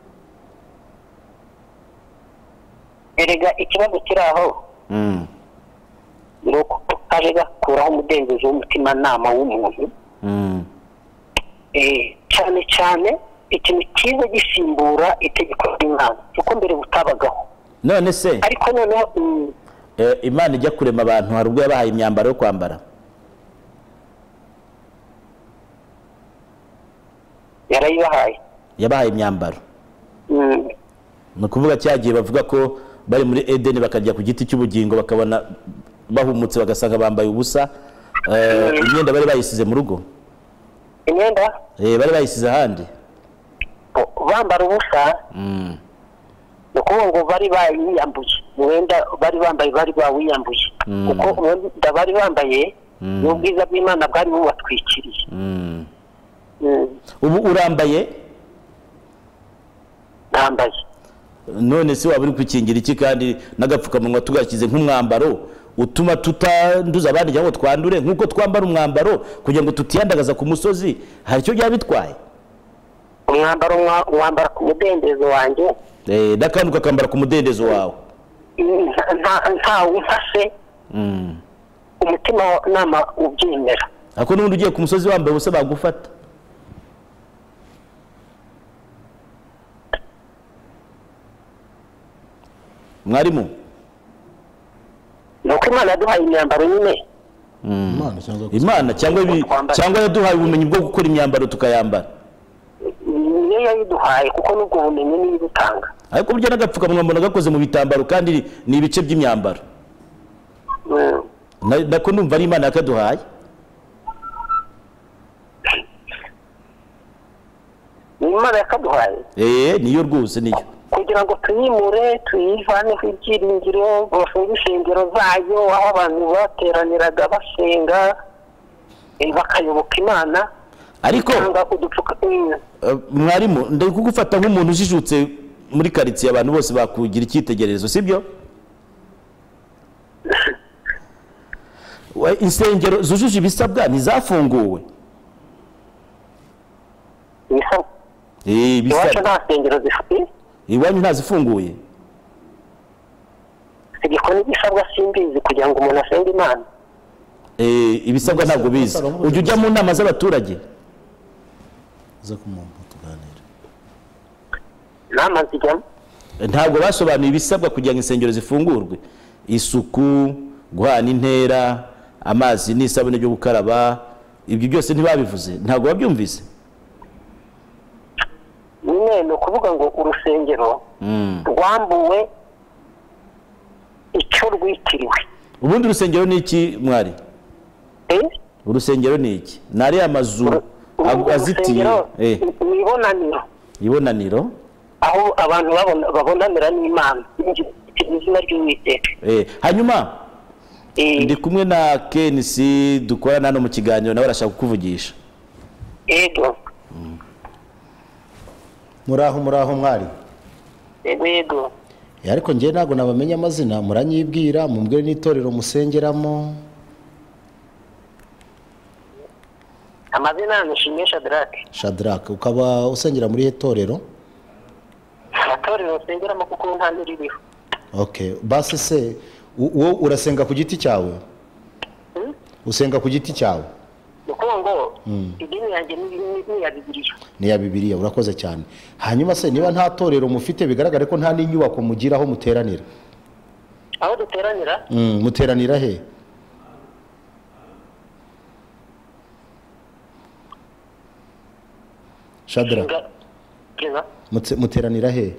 erega ikibazo kiri aho Mm. ni uko kaje gakuraho umudendezo w'umutimanama w'umuntu. Mm. eh cyane cyane ikintu kiza gisimbura itegeko ry'Imana kuko mbere butabagaho, None se ariko noneho mm, eh, Imana ijya kurema abantu hari ubwo yabahaye imyambaro yo kwambara? yarayibahaye. Yabahaye imyambaro. Mm, Ni ukuvuga cyagiye bavuga ko bari muri Edeni bakajya ku giti cy'ubugingo bakabona bahumutse bagasanga bambaye ubusa, eh, imyenda bari bayisize mu rugo, imyenda eh, bari bayisize ahandi. bo- bambara ubusa, Mm. ni ukuvuga ngo bari bayiyambuye umwenda bari bambaye, bari bawiyambuye kuko umwenda bari bambaye n'ubwiza bw'Imana bwari bubatwikiriye. Mm. Mm, Ubu urambaye? nambaye. None se waba uri kwikingira iki kandi n'agapfukamunwa tugashyize nk'umwambaro utuma tutanduza abandi cyangwa twandure nk'uko twambara umwambaro kugira ngo tutiyandagaza ku musozi, hari icyo byaba bitwaye? Umwambaro mwa- mwambara ku mudendezo wanjye, Eh, n'akantu ukakambara ku mudendezo wawe. nta- nta- ntawe umpase Mm. umutima nama ubyemera. Ako n'ubundi ugiye ku musozi wambaye ubusa bagufata? Mwarimu? ni uko Imana yaduhaye imyambaro nyine. Imana cyangwa Imana cyangwa ibi- Twambara. cyangwa yaduhaye ubumenyi bwo gukora imyambaro tukayambara? niyo yayiduhaye kuko n'ubwo bumenyi niyo ibutanga. Ariko burya n'agapfukamunwa mbona gakoze mu bitambaro kandi ni ibice by'imyambaro. Mm, Na- nako ndumva ari Imana yakaduhaye. ni Imana yakaduhaye Eh, niyo rwose niyo. kugira ngo tuyimure tuyivaneho ibyiringiro, bafunge insengero zayo aho abantu bateraniraga basenga, eh, bakayoboka Imana. Ariko cyangwa udupfuka. Mm, eh, mwarimu ndari kugufata nk'umuntu ujijutse muri karitsiye, abantu bose bakugira icyitegererezo, sibyo? We, insengero zujuje ibisabwa ntizafunguwe? ibisabwa. Eh, Iwacu ibisabwa. nta nsengero zifite, Iwanyu ntazifunguye? itegeko n'ibisabwa simbizi kugira ngo umuntu asenge Imana. Eh, ibisabwa ntabwo bizi. Ujya ujya mu nama z'abaturage? za kumuntu tuganira. Inama zijyamo. Ntabwo basobanuye ibisabwa kugira ngo insengero zifungurwe. Isuku, guhana intera, amazi n'isabune byo gukaraba, ibyo byose ntibabivuze? Ntabwo babyumvise? Nyine ni ukuvuga ngo urusengero Mm. rwambuwe icyo rwitiriwe. Ubundi urusengero ni iki mwari? Eh? Urusengero ni iki? Ni ariya mazu Uru- ag- azitiye, urusengero eh, ni ibonaniro ibonaniro, aho abantu babona- babonanira n'Imana mu izina ry'Uwiteka. eh, hanyuma Eh, ndi kumwe na Kenisi dukorana hano mu kiganiro, nawe arashaka kukuvugisha. Ego. Muraho muraho mwari. Ego ego. Eh, ariko njye ntabwo nabamenya amazina, muranyibwira mumbwire n'itorero musengeramo. Amazina ni Shimwe Shadrach. Shadrach, ukaba usengera muri he torero? Amatorero nsengeramo kuko nta niririho. Okay, basi se u- uwo urasenga ku giti cyawe? Hmm? Usenga ku giti cyawe? Ni ukuvuga ngo idini yanjye ni ni- ni iya Bibiliya. Ni ya Bibiliya, urakoze cyane. Hanyuma se niba nta torero mufite, bigaragare ko nta n'inyubako mugira aho muteranira. Aho duteranira Mm, muteranira he? Shadrach, nga- Keza. mutse- muteranira he?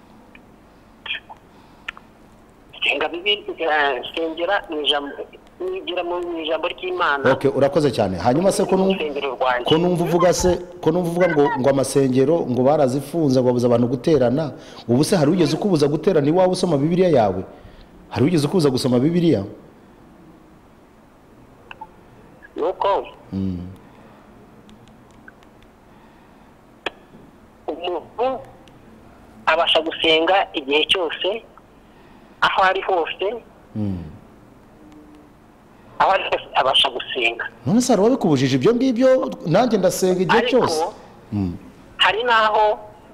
Senga Bibiliya, sengera mu ijambo, nigira mu ijambo ry'Imana. Okay, urakoze cyane. Hanyuma se ko numva Urusengero rwanjye. ko numva uvuga se ko numva uvuga ngo ngo amasengero ngo barazifunze ngo babuza abantu guterana. Ubu se hari ugeze ukubuza guterana iwawe usoma Bibiliya yawe? Hari ugeze ukubuza gusoma Bibiliya? nuko umuntu abasha gusenga igihe cyose aho ari hose aho ari hose abasha gusenga. none se hari uwabikubujije ibyo ngibyo? nanjye ndasenga igihe cyose. hari n'aho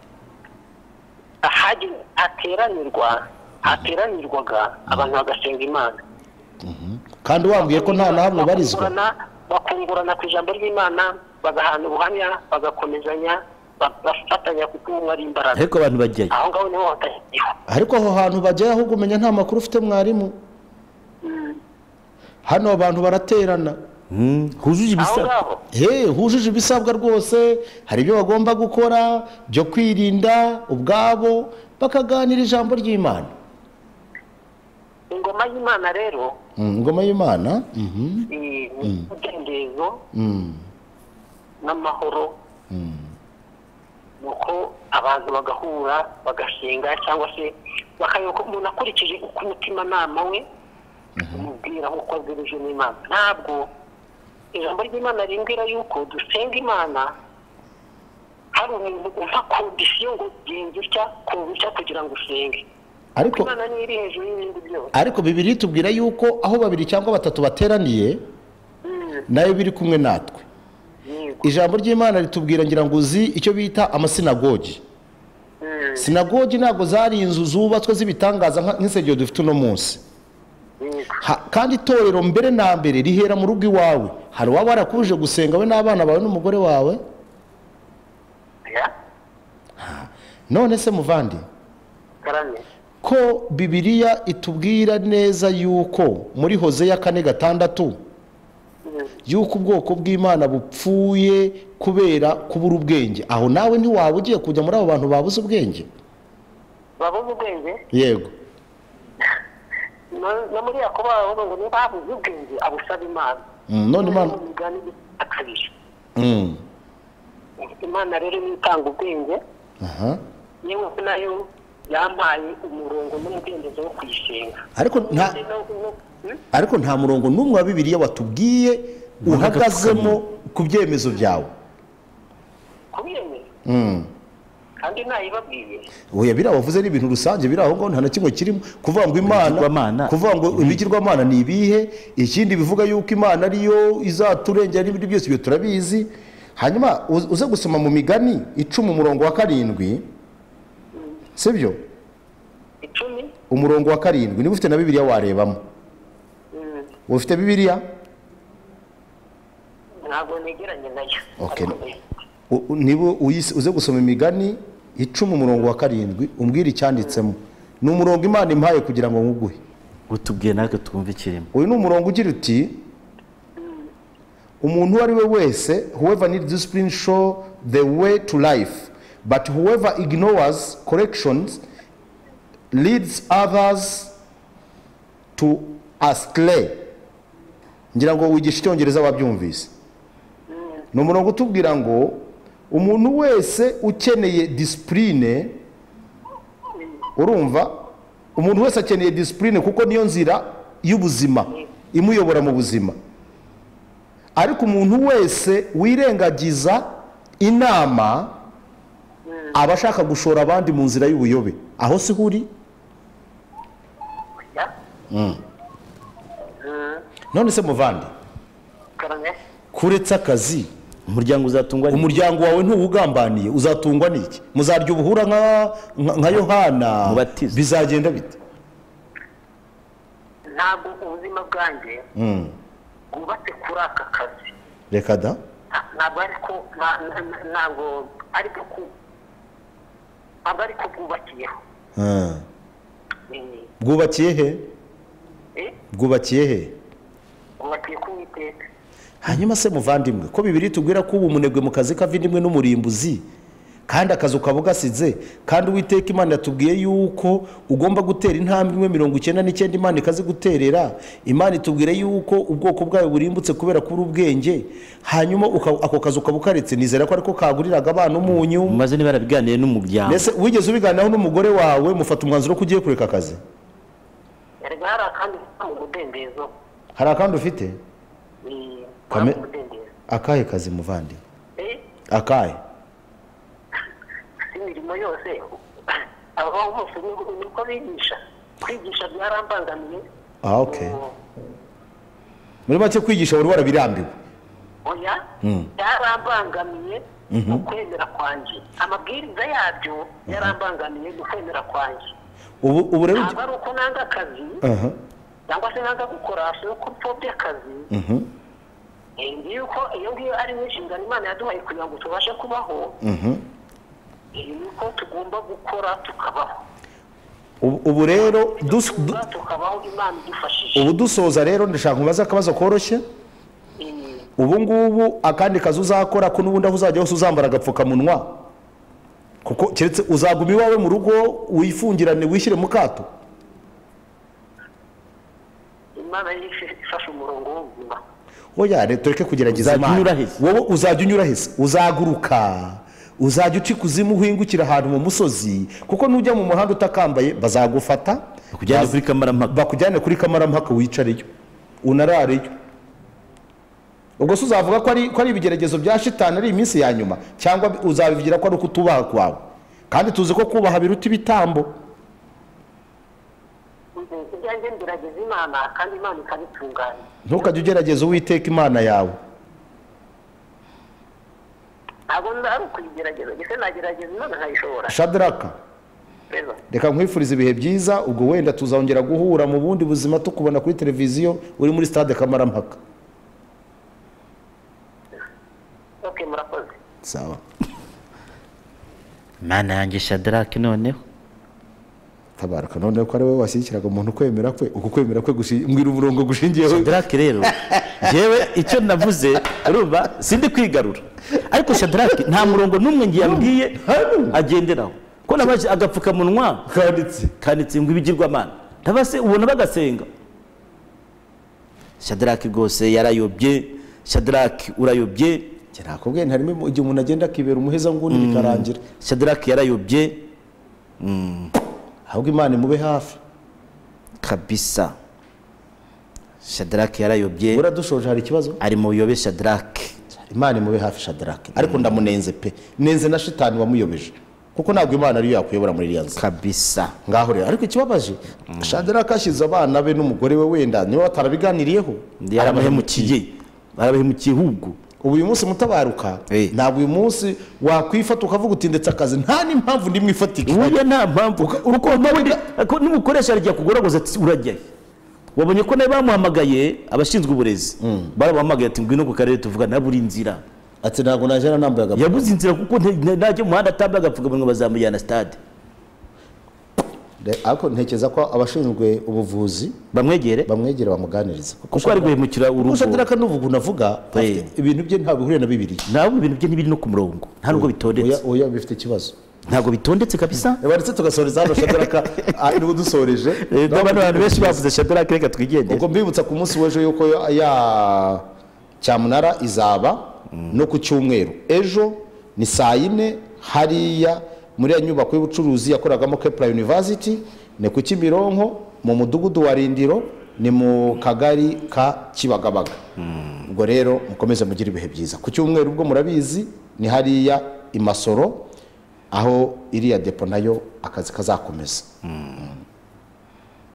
hateranirwa hateranirwaga abantu bagasenga Imana, kandi wambwiye ko nta na hamwe barizwa, bakungurana ku ijambo ry'Imana, bagahana ubuhamya, bagakomezanya, bafatanya kuko umwe ari imbaraga. ariko abantu bajyayo aho ngaho niho hatagiyeho. ariko aho hantu bajyayo ahubwo umenya nta makuru ufite mwarimu. hano abantu baraterana hujuje ibisabwa, he hujuje ibisabwa rwose. hari ibyo bagomba gukora byo kwirinda ubwabo, bakaganira ijambo ry'Imana. ingoma y'Imana rero, ingoma y'Imana ni umudendezo n'amahoro, nuko abantu bagahura bagasenga, cyangwa se bakayoboka umuntu akurikije uko umutimanama we umubwira nk'uko azirije n'Imana. ntabwo ijambo ry'Imana rimbwira yuko dusenga Imana hari umuntu umva kondisiyo ngo genza utya kumva utya kugira ngo usenge. ariko Imana niyo iri hejuru y'ibindi byose. ariko Bibiliya itubwira yuko aho babiri cyangwa batatu bateraniye nayo biri kumwe natwe. ijambo ry'Imana ritubwira, ngira ngo uzi icyo bita amasinagogi. sinagogi ntabwo zari inzu zubatswe z'ibitangaza nk'insengero dufite uno munsi. kandi itorero mbere na mbere rihera mu rugo iwawe. hari uwaba warakuje gusenga we n'abana bawe n'umugore wawe? none se muvandi, ko Bibiliya itubwira neza yuko muri Hoseya kane gatandatu yuko ubwoko bw'Imana bupfuye kubera kubura ubwenge, aho nawe ntiwaba ugiye kujya muri abo bantu babuze ubwenge? babuze ubwenge? yego. no muri Yakobo bavuga ngo niba babuze ubwenge abusaba Imana. none Imana akabije. Imana rero niyo itanga ubwenge. aha yewe nayo yampaye umurongo n'umudendezo wo kuyisenga. ariko nta ariko nta murongo n'umwe wa Bibiliya watubwiye uhagazemo ku byemezo byawe. ku byemezo? kandi nayibabwiye. oya biriya wavuze ni ibintu rusange, biri aho ngaho nta na kimwe kirimo kuvuga ngo Imana, kuvuga ngo ibigirwamana ni ibihe. ikindi bivuga yuko Imana ariyo izaturengera n'ibindi byose, ibyo turabizi. hanyuma uze gusoma mu Migani icumi umurongo wa karindwi, sibyo? icumi umurongo wa karindwi. niba ufite na Bibiliya warebamo. ufite Bibiliya? ntabwo negeranye nayo. okay. niba uze gusoma Imigani icumi umurongo wa karindwi umbwira icyanditsemo. ni umurongo Imana impaye kugira ngo nguguhe utubwiye natwe twumve ikirimo. uyu ni umurongo ugira uti, umuntu uwo ari we wese, whoever needs discipline show the way to life, but whoever ignores corrections leads others to astray. ngira ngo wigisha icyongereza wabyumvise. ni umurongo utubwira ngo umuntu wese ukeneye discipline, urumva, umuntu wese akeneye discipline kuko niyo nzira y'ubuzima imuyobora mu buzima. ariko umuntu wese wirengagiza inama aba ashaka gushora abandi mu nzira y'ubuyobe. aho si huri? none se muvandi, kuretse akazi umuryango uzatungwa n'iki? umuryango wawe ntuwugambaniye uzatungwa n'iki? muzarya ubuhura nka Yohana? bizagenda bite? ntabwo ubuzima bwanjye bwubatse kuri aka kazi. reka da, ntabwo ariko ntabwo ariko ku ntabwo ariko bwubakiyeho. bwubakiye he? bwubakiye he? bwubakiye ku Uwiteka. hanyuma se muvandimwe, ko Bibiliya itubwira ko ubu umunebwe mu kazi kava indimwe n'umurimbuzi, kandi akazi ukaba ugasize, kandi Uwiteka Imana yatubwiye yuko ugomba gutera intambwe imwe mirongo icyenda n'icyenda Imana ikazi guterera. Imana itubwira yuko ubwoko bwayo burimbutse kubera kubura ubwenge, hanyuma ako kazi ukaba ukaretse. nizera ko ariko kaguriraga abana umunyu. maze niba barabiganiye n'umuryango. mbese wigeze ubiganiraho n'umugore wawe mufata umwanzuro ko ugiye kureka akazi? hari akandi mu mudendezo. hari akandi ufite? Kame- waba umudendezo. akahe kazi muvandi Eh, akahe imirimo yose abaho bose ni- niko bigisha kwigisha byarambangamiye. Ah, okay. Oh, muri make kwigisha wari warabirambiwe oya byarambangamiye mu kwemera kwanjye, amabwiriza yabyo yarambangamiye mu kwemera kwanjye. ubu ubu rero ntabwo ari uko nanga akazi aha cyangwa se nanga gukora, si uko mpfobya akazi. mhm Eh, nzi yuko iyo ngiyo ari inshingano Imana yaduhaye kugira ngo tubashe kubaho, mhm eh, nuko tugomba gukora tukabaho. ubu ubu rero dus- du- Tuba tukabaho Imana idufashije. ubu dusoza rero ndashaka kubaza akabazo koroshye. Eh, ubu ngubu akandi kazi uzakora ko n'ubundi aho uzajya hose uzambara agapfukamunwa, kuko keretse uzaguma iwawe mu rugo wifungirane wishyire mu kato. Imana ifashe umurongo w'ubuzima. oya rero tureke kugerageza Uzajya unyura Imana. hese. wowe uzajya unyura hese, uzaguruka, uzajya uca ikuzimu uhingukira ahantu mu musozi, kuko nujya mu muhanda utakambaye bazagufata Bakujyane baz- kuri kamarampaka. bakujyane kuri kamarampaka wicareyo unarareyo. ubwo se uzavuga ko ari ko ari ibigeragezo bya shitani ari iminsi ya nyuma, cyangwa uzabivugira ko ari ukutubaha kwawe? kandi tuzi ko kubaha biruta ibitambo. Ibyanjye ngerageza Imana kandi Imana ikabitunganya. ntukajye ugerageza uwiteka imana yawe. Ntabwo nzari ukuyigerageza, ndetse nagerageza Imana nkayishobora. Shadraka, Rero, reka nkwifuriza ibihe byiza, ubwo wenda tuzongera guhura mu bundi buzima tukubona kuri televiziyo uri muri stade kamarampaka. okay, murakoze. sawa mana yanjye Shadrake noneho tabaraka, noneho ko ari wowe washyigikiraga umuntu kwemera kwe, uku kwemera kwe gushi- mbwira umurongo gushingiyeho. Shadrake rero jewe icyo navuze urumva sindi kwigarura, ariko Shadrake nta murongo n'umwe ngiye yambwiye agenderaho, ko nabaje agapfukamunwa kanditse kanditse ngo ibigirwamana ndabase ubona bagasenga. Shadrake rwose yarayobye, Shadrake urayobye, kirakubwiye ntarimo igihe umuntu agenda akibera umuheza nguni bikarangira. Shadrake yarayobye ahubwo Imana imube hafi. kabisa. Shadrake yarayobye, Uradushoje hari ikibazo? ari mu buyobe Shadrake. Imana imube hafi Shadraka, ariko ndamunenze pe, nenze na shitani wamuyobeje, kuko ntabwo Imana ariyo yakuyobora muri iriya nzira kabisa. ngaho rero. ariko ikibabaje Shadraka ashyize abana be n'umugore we, wenda niba batarabiganiriyeho Yarabahemukiye, barabahemukiye ahubwo. ubu uyu munsi mutabaruka, Eh. ntabwo uyu munsi wakwifata ukavuga uti ndetse akazi nta n'impamvu ndimwe ifatika. Uya nta mpamvu uko n'ubundi n'umukoresha arajya kugoragoza ati urajyayo. Wabonye ko nawe bamuhamagaye abashinzwe uburezi baramuhamagaye ati ngwino ku karere tuvuga naburi inzira. ati ntabwo najana nambaye agapfukamunwa. Yabuze inzira kuko nte- najya mu muhanda atambaye agapfukamunwa bazamujyana stade. De- ariko ntekereza ko abashinzwe ubuvuzi Bamwegere bamwegera bamuganiriza, kuko ari guhemukira urugo. Shadraka n'uvuga unavuga afite ibintu bye ntabwo bihuriye na Bibiliya. Ntabwo ibintu bye ntibiri no ku murongo, nta nubwo bitondetse. Oya oya bifite ikibazo. Ntabwo bitondetse kabisa. Yaretse tugasoreza hano Shadraka niwe dusoreje. N'abantu abantu benshi bavuze Shadrake reka twigendere. ubwo mbibutsa ku munsi w'ejo yuko ya cyamunara izaba no ku cyumweru. Ejo ni saa yine hariya muri ya nyubako y'ubucuruzi yakoragamo Kepler University, ni ku Kimironko mu mudugudu wa Rindiro, ni mu kagari ka Kibagabaga. ubwo rero mukomeze mugire ibihe byiza. Ku cyumweru ubwo murabizi ni hariya i Masoro, aho iriya depo nayo akazi kazakomeza.